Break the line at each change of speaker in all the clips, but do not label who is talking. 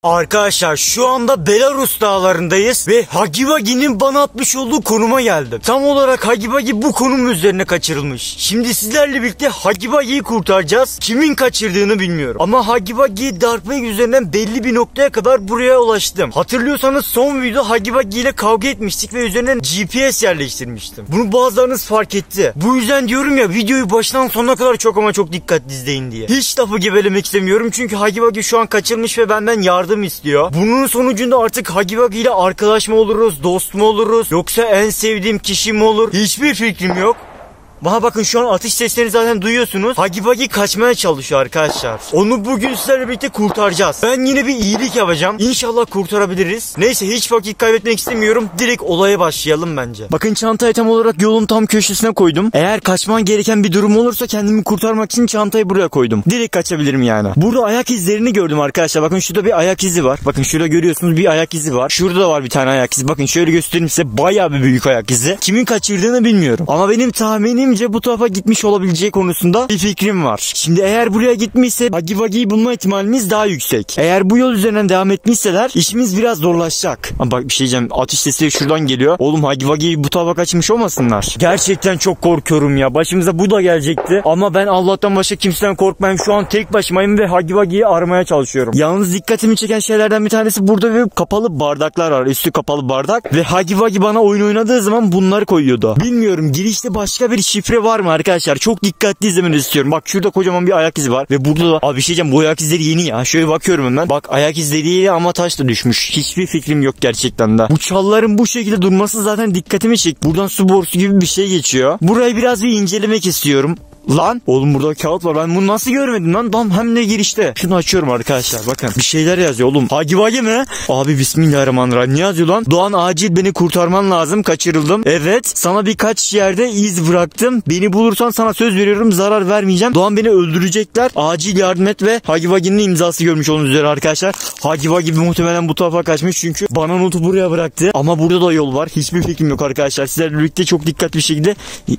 Arkadaşlar şu anda Belarus dağlarındayız ve Huggy Wuggy'nin bana atmış olduğu konuma geldim. Tam olarak Huggy Wuggy bu konum üzerine kaçırılmış. Şimdi sizlerle birlikte Huggy Wuggy'yi kurtaracağız. Kimin kaçırdığını bilmiyorum. Ama Huggy Wuggy'yi darpmak üzerinden belli bir noktaya kadar buraya ulaştım. Hatırlıyorsanız son videoda Huggy Wuggy ile kavga etmiştik ve üzerinden GPS yerleştirmiştim. Bunu bazılarınız fark etti. Bu yüzden diyorum ya, videoyu baştan sonuna kadar çok ama çok dikkatli izleyin diye. Hiç lafı gevelemek istemiyorum çünkü Huggy Wuggy şu an kaçırılmış ve benden yardım istiyor. Bunun sonucunda artık Huggy Wuggy ile arkadaş mı oluruz, dost mu oluruz, yoksa en sevdiğim kişi mi olur? Hiçbir fikrim yok. Bana bakın, şu an atış seslerini zaten duyuyorsunuz. Huggy Wuggy kaçmaya çalışıyor arkadaşlar. Onu bugün sizlerle birlikte kurtaracağız. Ben yine bir iyilik yapacağım. İnşallah kurtarabiliriz. Neyse, hiç vakit kaybetmek istemiyorum. Direkt olaya başlayalım bence. Bakın, çantayı tam olarak yolun tam köşesine koydum. Eğer kaçman gereken bir durum olursa kendimi kurtarmak için çantayı buraya koydum. Direkt kaçabilirim yani. Burada ayak izlerini gördüm arkadaşlar. Bakın şurada bir ayak izi var. Bakın şurada görüyorsunuz bir ayak izi var. Şurada da var bir tane ayak izi. Bakın şöyle göstereyim size, bayağı bir büyük ayak izi. Kimin kaçırdığını bilmiyorum. Ama benim tahminim bu tarafa gitmiş olabileceği konusunda bir fikrim var. Şimdi eğer buraya gitmişse Huggy Wuggy'yi bulma ihtimalimiz daha yüksek. Eğer bu yol üzerinden devam etmişseler işimiz biraz zorlaşacak. Ama bak, bir şey diyeceğim. Atış sesi şuradan geliyor. Oğlum, Huggy Wuggy'yi bu tarafa kaçmış olmasınlar. Gerçekten çok korkuyorum ya. Başımıza bu da gelecekti. Ama ben Allah'tan başka kimseden korkmayayım. Şu an tek başımayım ve Huggy Wuggy'yi aramaya çalışıyorum. Yalnız dikkatimi çeken şeylerden bir tanesi, burada bir kapalı bardaklar var. Üstü kapalı bardak. Ve Huggy Wuggy bana oyun oynadığı zaman bunları koyuyordu. Bilmiyorum, girişte başka bir şifre var mı arkadaşlar? Çok dikkatli izlemenizi istiyorum. Bak, şurada kocaman bir ayak izi var ve burada da abi bir şey diyeceğim, bu ayak izleri yeni ya. Şöyle bakıyorum hemen. Bak, ayak izleri ama taş da düşmüş. Hiçbir fikrim yok gerçekten de. Bu çalların bu şekilde durması zaten dikkatimi çekti. Buradan su borusu gibi bir şey geçiyor. Burayı biraz bir incelemek istiyorum. Lan oğlum, burada kağıt var, ben bunu nasıl görmedim lan hem de girişte. Şunu açıyorum arkadaşlar, bakın bir şeyler yazıyor oğlum. Huggy Wuggy mi? Abi bismillahirrahmanirrahim, ne yazıyor lan? Doğan, acil beni kurtarman lazım, kaçırıldım. Evet, sana birkaç yerde iz bıraktım, beni bulursan sana söz veriyorum zarar vermeyeceğim. Doğan, beni öldürecekler, acil yardım et. Ve Huggy Wuggy'nin imzası görmüş olduğunuz üzere arkadaşlar. Huggy Wuggy muhtemelen bu tarafa kaçmış çünkü bana notu buraya bıraktı. Ama burada da yol var, hiçbir fikrim yok arkadaşlar. Sizlerle birlikte çok dikkatli bir şekilde...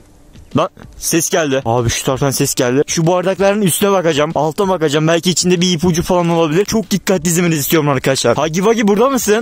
Lan ses geldi. Abi şu taraftan ses geldi. Şu bardakların üstüne bakacağım. Alta bakacağım. Belki içinde bir ipucu falan olabilir. Çok dikkatli izlemenizi istiyorum arkadaşlar. Huggy Wuggy burada mısın?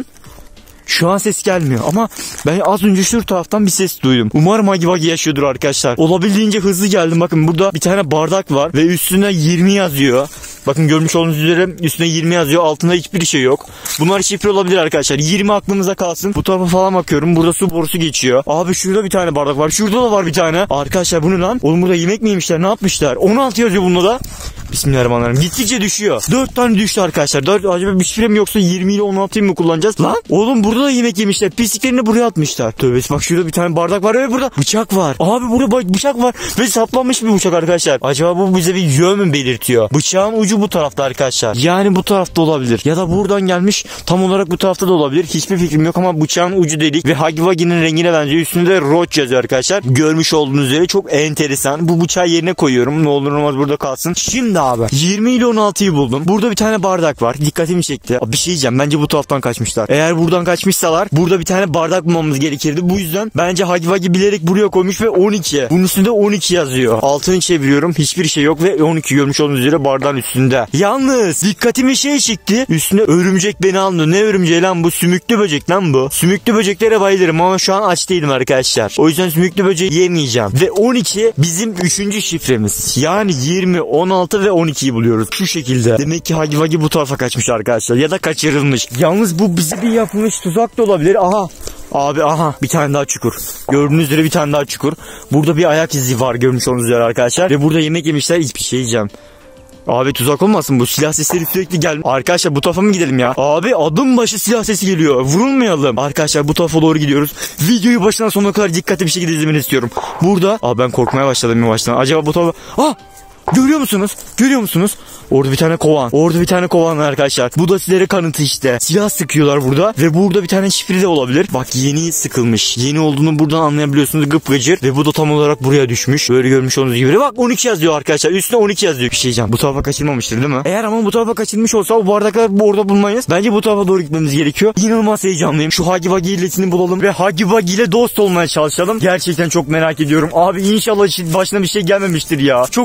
Şu an ses gelmiyor ama ben az önce şu taraftan bir ses duydum. Umarım Huggy Wuggy yaşıyordur arkadaşlar. Olabildiğince hızlı geldim. Bakın burada bir tane bardak var ve üstüne 20 yazıyor. Bakın, görmüş olduğunuz üzere üstüne 20 yazıyor. Altında hiçbir şey yok. Bunlar şifre olabilir arkadaşlar. 20 aklınıza kalsın. Bu tarafa falan bakıyorum. Burada su borusu geçiyor. Abi şurada bir tane bardak var. Şurada da var bir tane. Arkadaşlar bu ne lan? Oğlum, burada yemek mi yemişler? Ne yapmışlar? 16 yazıyor bunda da. Bismillahirrahmanirrahim. Gittikçe düşüyor. 4 tane düştü arkadaşlar. 4, acaba bir şifre mi yoksa 20 ile 16'yı mı kullanacağız? Lan oğlum, burada da yemek yemişler. Pisliklerini buraya atmışlar. Tövbe, bak şurada bir tane bardak var ve burada bıçak var. Abi burada bıçak var ve saplanmış bir bıçak arkadaşlar. Acaba bu bize bir yön mü belirtiyor? Bıçağın ucu bu tarafta arkadaşlar. Yani bu tarafta olabilir. Ya da buradan gelmiş, tam olarak bu tarafta da olabilir. Hiçbir fikrim yok ama bıçağın ucu delik ve Huggy Wuggy'nin rengine benziyor. Üstünde Roach yazıyor arkadaşlar. Görmüş olduğunuz üzere çok enteresan. Bu bıçağı yerine koyuyorum. Ne olur olmaz burada kalsın. Şimdi abi 20 ile 16'yı buldum. Burada bir tane bardak var. Dikkatimi çekti. Abi bir şey diyeceğim. Bence bu taraftan kaçmışlar. Eğer buradan kaçmışsalar burada bir tane bardak bulmamız gerekirdi. Bu yüzden bence Huggy Wuggy bilerek buraya koymuş ve 12. Bunun üstünde 12 yazıyor. Altını çeviriyorum. Hiçbir şey yok ve 12 görmüş olduğunuz üzere bardağın üstünde. Yalnız dikkatimi çekti. Üstüne örümcek beni aldı. Ne örümceği lan bu? Sümüklü böcek lan bu. Sümüklü böceklere bayılırım ama şu an aç değilim arkadaşlar. O yüzden sümüklü böceği yemeyeceğim. Ve 12 bizim 3. şifremiz. Yani 20, 16 ve 12'yi buluyoruz. Şu şekilde. Demek ki Huggy Wuggy bu tarafa kaçmış arkadaşlar. Ya da kaçırılmış. Yalnız bu bize bir yapılmış tuzak da olabilir. Aha. Abi aha, bir tane daha çukur. Gördüğünüz üzere bir tane daha çukur. Burada bir ayak izi var, görmüş olduğunuz üzere arkadaşlar. Ve burada yemek yemişler. Hiçbir şey yiyeceğim. Abi tuzak olmasın bu? Silah sesleri sürekli gel. Arkadaşlar bu tarafa mı gidelim ya? Abi adım başı silah sesi geliyor. Vurulmayalım. Arkadaşlar bu tarafa doğru gidiyoruz. Videoyu başından sonuna kadar dikkatli bir şekilde izlemeni istiyorum. Burada. Abi ben korkmaya başladım yavaştan. Acaba bu tarafa... Ah! Görüyor musunuz? Görüyor musunuz? Orada bir tane kovan. Orada bir tane kovan arkadaşlar. Bu da sizlere kanıtı işte. Silah sıkıyorlar burada. Ve burada bir tane şifre de olabilir. Bak, yeni sıkılmış. Yeni olduğunu buradan anlayabiliyorsunuz. Gıpgıcır. Ve bu da tam olarak buraya düşmüş. Böyle görmüş olduğunuz gibi. Bak 12 yazıyor arkadaşlar. Üstüne 12 yazıyor. Bir şey diyeceğim. Bu tarafa kaçırmamıştır değil mi? Eğer ama bu tarafa kaçırmış olsa o bardaklar orada bulmayız. Bence bu tarafa doğru gitmemiz gerekiyor. İnanılmaz heyecanlıyım. Şu Huggy Wuggy illetini bulalım. Ve Huggy Wuggy ile dost olmaya çalışalım. Gerçekten çok merak ediyorum. Abi inşallah başına bir şey gelmemiştir ya. Çok korkuyorum.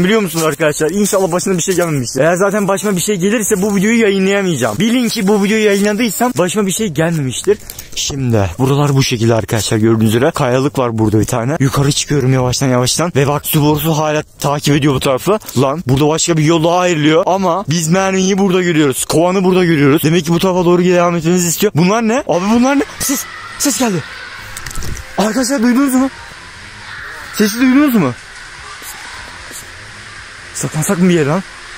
Neden biliyor musunuz arkadaşlar? İnşallah başına bir şey gelmemiştir. Eğer zaten başıma bir şey gelirse bu videoyu yayınlayamayacağım. Bilin ki bu videoyu yayınladıysam başıma bir şey gelmemiştir. Şimdi buralar bu şekilde arkadaşlar, gördüğünüz üzere. Kayalık var burada bir tane. Yukarı çıkıyorum yavaştan. Ve bak su borusu hala takip ediyor bu tarafı. Lan burada başka bir yol daha ayrılıyor. Ama biz mermiyi burada görüyoruz. Kovanı burada görüyoruz. Demek ki bu tarafa doğru devam etmemizi istiyor. Bunlar ne? Abi bunlar ne? Ses geldi. Arkadaşlar duydunuz mu? Sesi duydunuz mu? Saklansak mı bir yere lan?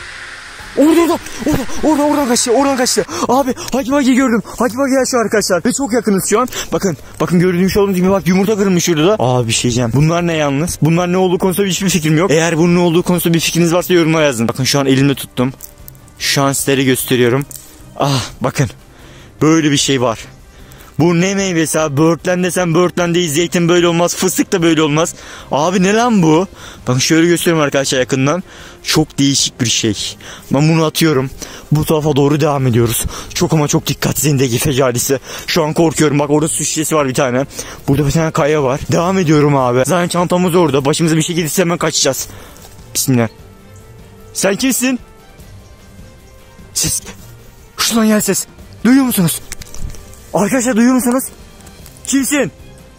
Oradan kaçtı. Abi Hagi Vagi'yi gördüm. Hagi Vagi yaşıyor arkadaşlar. Ve çok yakınız şu an. Bakın gördüğünüz olduğunuz gibi bak, yumurta kırılmış şurada da. Abi bir şey diyeceğim. Bunlar ne yalnız? Bunlar ne olduğu konusunda hiçbir fikrim yok. Eğer bunun ne olduğu konusunda bir fikriniz varsa yorumlara yazın. Bakın şu an elimde tuttum. Şu an sizlere gösteriyorum. Bakın. Böyle bir şey var. Bu ne meyvesi abi? Böğürtlen desem böğürtlen değil. Zeytin böyle olmaz. Fıstık da böyle olmaz. Abi ne lan bu? Bakın şöyle gösteriyorum arkadaşlar yakından. Çok değişik bir şey. Ben bunu atıyorum. Bu tarafa doğru devam ediyoruz. Çok ama çok dikkatli fecalisi. Şu an korkuyorum. Bak orada su şişesi var bir tane. Burada bir tane kaya var. Devam ediyorum abi. Zaten çantamız orada. Başımıza bir şey gelirse hemen kaçacağız. Bismillah. Sen kimsin? Ses. Şuradan gel ses. Duyuyor musunuz? Arkadaşlar duyuyor musunuz? Kimsin?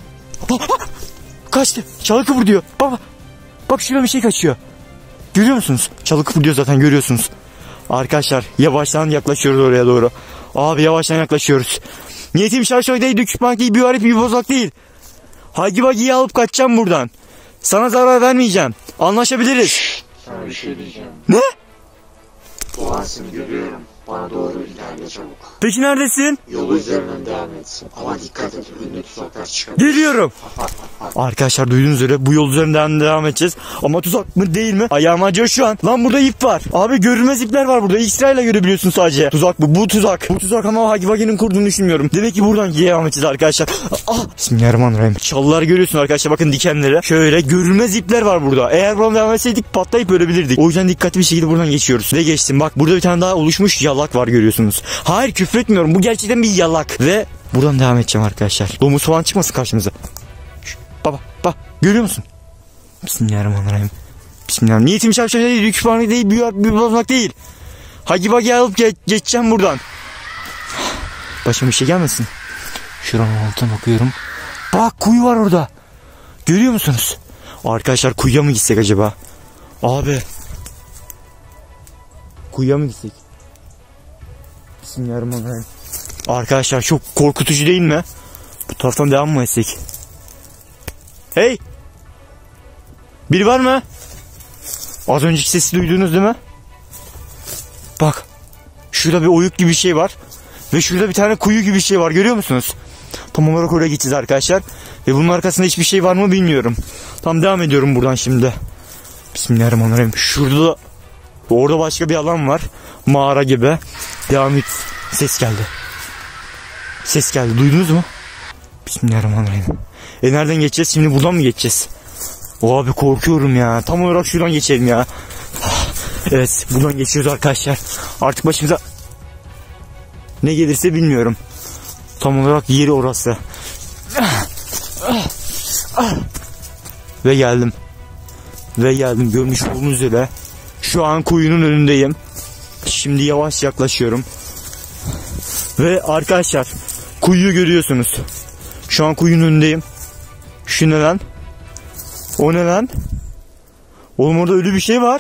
Kaçtı. Çalı kıpırdıyor. Bak şurada bir şey kaçıyor. Görüyor musunuz? Çalı kıpırdıyor zaten, görüyorsunuz. Arkadaşlar yavaştan yaklaşıyoruz oraya doğru. Abi yavaştan yaklaşıyoruz. Niyetim şarşoy değil, döküşmek değil, bir harip bir bozak değil. Hagi Vagi'yi alıp kaçacağım buradan. Sana zarar vermeyeceğim. Anlaşabiliriz.
Sana bir şey diyeceğim.
Ne?
Boğazını görüyorum. Bana doğru ilerle çabuk.
Peki neredesin?
Yolu üzerinden devam et. Ama dikkat et, önüne tuzaklar çıkabilir.
Geliyorum. Arkadaşlar duyduğunuz üzere bu yol üzerinden devam edeceğiz. Ama tuzak mı değil mi? Ayağım acıyor şu an. Lan burada ip var. Abi görünmez ipler var burada. X-ray ile görebiliyorsun sadece. Tuzak bu. Bu tuzak. Bu tuzak ama Hagi Vagi'nin kurduğunu düşünmüyorum. Demek ki buradan devam edeceğiz arkadaşlar. Bismillahirrahmanirrahim. Çalılar görüyorsun arkadaşlar. Bakın dikenleri. Şöyle görünmez ipler var burada. Eğer buradan devam etseydik patlayıp ölebilirdik. O yüzden dikkatli bir şekilde buradan geçiyoruz. Ve geçtim. Bak burada bir tane daha oluşmuş yalak var, görüyorsunuz. Hayır, küfretmiyorum. Bu gerçekten bir yalak. Ve buradan devam edeceğim arkadaşlar. Domuz falan çıkmasın karşımıza. Bak görüyor musun? Bismillahirrahmanirrahim. Bismillahirrahmanirrahim. Niyetim şapşal değil, yüküphanlık değil, bir bozmak değil. Hagi Vagi'yi alıp geçeceğim buradan. Başıma bir şey gelmesin. Şuranın altına bakıyorum. Bak kuyu var orada. Görüyor musunuz? Arkadaşlar kuyuya mı gitsek acaba? Abi. Kuyuya mı gitsek? Bismillahirrahmanirrahim. Arkadaşlar çok korkutucu değil mi? Bu taraftan devam mı etsek? Hey! Biri var mı? Az önceki sesi duydunuz değil mi? Bak. Şurada bir oyuk gibi bir şey var. Ve şurada bir tane kuyu gibi bir şey var, görüyor musunuz? Tam olarak oraya gideceğiz arkadaşlar. Ve bunun arkasında hiçbir şey var mı bilmiyorum. Tam devam ediyorum buradan şimdi. Bismillahirrahmanirrahim. Orada başka bir alan var. Mağara gibi. Devam et. Ses geldi. Duydunuz mu? Bismillahirrahmanirrahim. Nereden geçeceğiz? Şimdi buradan mı geçeceğiz? Abi korkuyorum ya. Tam olarak şuradan geçelim ya. Evet, buradan geçiyoruz arkadaşlar. Artık başımıza ne gelirse bilmiyorum. Tam olarak yeri orası. Ve geldim. Görmüş olduğunuz üzere. Şu an kuyunun önündeyim. Şimdi yavaş yaklaşıyorum. Ve arkadaşlar kuyuyu görüyorsunuz. Şu an kuyunun önündeyim. Şu ne lan? O ne lan? Oğlum orada ölü bir şey var.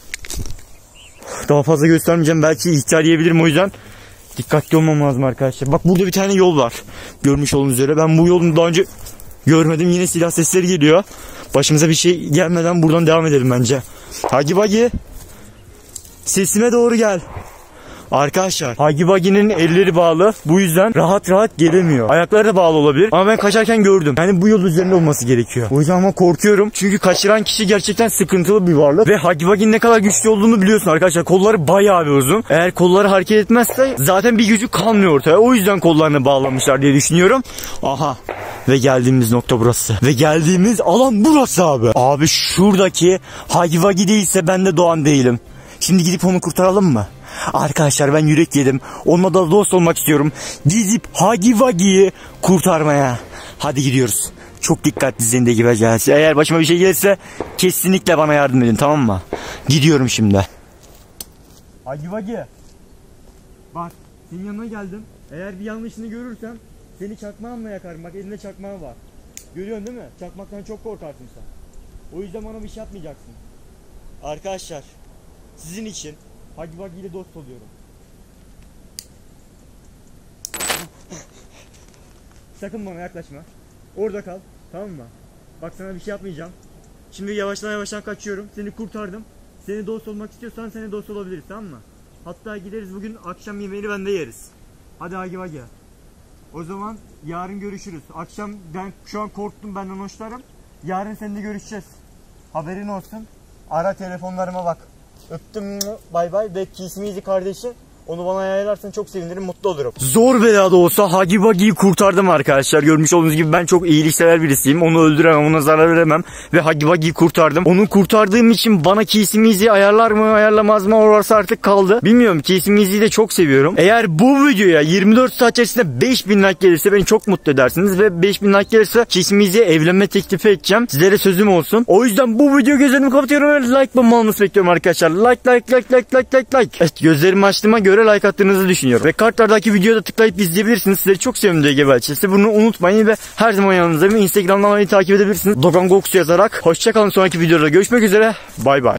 Daha fazla göstermeyeceğim. Belki ihtiyar yiyebilirim, o yüzden dikkatli olmam lazım arkadaşlar. Bak burada bir tane yol var. Görmüş olduğunuz üzere. Ben bu yolu daha önce görmedim. Yine silah sesleri geliyor. Başımıza bir şey gelmeden buradan devam edelim bence. Hagi Vagi. Sesime doğru gel. Arkadaşlar Hagi Vagi'nin elleri bağlı. Bu yüzden rahat gelemiyor. Ayakları da bağlı olabilir. Ama ben kaçarken gördüm. Yani bu yol üzerinde olması gerekiyor. O yüzden ama korkuyorum. Çünkü kaçıran kişi gerçekten sıkıntılı bir varlık. Ve Hagi Vagi'nin ne kadar güçlü olduğunu biliyorsun arkadaşlar. Kolları bayağı bir uzun. Eğer kolları hareket etmezse zaten bir gücü kalmıyor ortaya. O yüzden kollarını bağlamışlar diye düşünüyorum. Aha. Ve geldiğimiz nokta burası. Ve geldiğimiz alan burası abi. Abi şuradaki Hagi Vagi değilse ben de Doğan değilim. Şimdi gidip onu kurtaralım mı? Arkadaşlar ben yürek yedim. Onunla da dost olmak istiyorum. Gidip Hagi Vagi'yi kurtarmaya. Hadi gidiyoruz. Çok dikkatli izleyin de gibi gelsin. Eğer başıma bir şey gelirse kesinlikle bana yardım edin, tamam mı? Gidiyorum şimdi. Hagi Vagi. Bak senin yanına geldim. Eğer bir yanlışını görürsem seni çakmağımla yakarım. Bak elinde çakmağım var. Görüyorsun değil mi? Çakmaktan çok korkarsın sen. O yüzden bana bir şey yapmayacaksın. Arkadaşlar sizin için Hagi Vagi ile dost oluyorum. Sakın bana yaklaşma. Orada kal. Tamam mı? Bak sana bir şey yapmayacağım. Şimdi yavaştan kaçıyorum. Seni kurtardım. Seni dost olmak istiyorsan seni dost olabiliriz, tamam mı? Hatta gideriz bugün akşam yemeğini bende yeriz. Hadi Hagi Vagi. O zaman yarın görüşürüz. Akşam ben şu an korktum, benden hoşlarım. Yarın seninle görüşeceğiz. Haberin olsun. Ara telefonlarıma bak. Öptüm. Bay bay. Ve Kismizi kardeşi. Onu bana yayarlarsan çok sevinirim, mutlu olurum. Zor bela da olsa Hagi Vagi'yi kurtardım arkadaşlar. Görmüş olduğunuz gibi ben çok iyiliksever birisiyim. Onu öldüremem, ona zarar veremem. Ve Hagi Vagi'yi kurtardım. Onu kurtardığım için bana Kismizi ayarlar mı ayarlamaz mı, orası artık kaldı. Bilmiyorum, Kismizi'yi de çok seviyorum. Eğer bu videoya 24 saat içerisinde 5000 like gelirse beni çok mutlu edersiniz. Ve 5000 like gelirse Kismizi'ye evlenme teklifi edeceğim. Sizlere sözüm olsun. O yüzden bu video gözlerimi kapatıyorum ve like bombalını bekliyorum arkadaşlar. Like. Evet, gözlerimi açtığıma göre like attığınızı düşünüyorum. Ve kartlardaki videoda tıklayıp izleyebilirsiniz. Sizleri çok seviyorum diye gebelçesi. Bunu unutmayın ve her zaman yanınızdayım. Instagram'dan beni takip edebilirsiniz. Dogan Gox yazarak. Hoşçakalın, sonraki videoda görüşmek üzere. Bay bay.